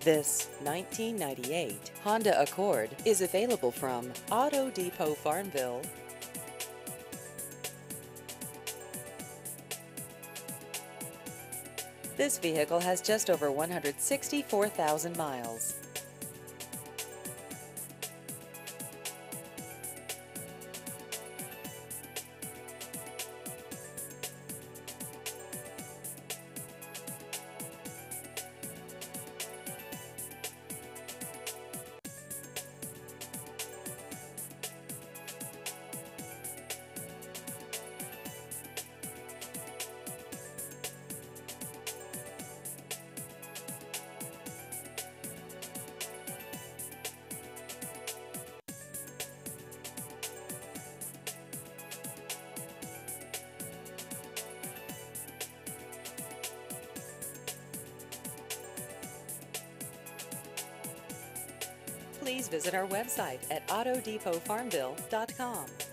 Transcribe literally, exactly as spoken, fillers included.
This nineteen ninety-eight Honda Accord is available from Auto Depot Farmville. This vehicle has just over one hundred sixty-four thousand miles. Please visit our website at auto depot farmville dot com.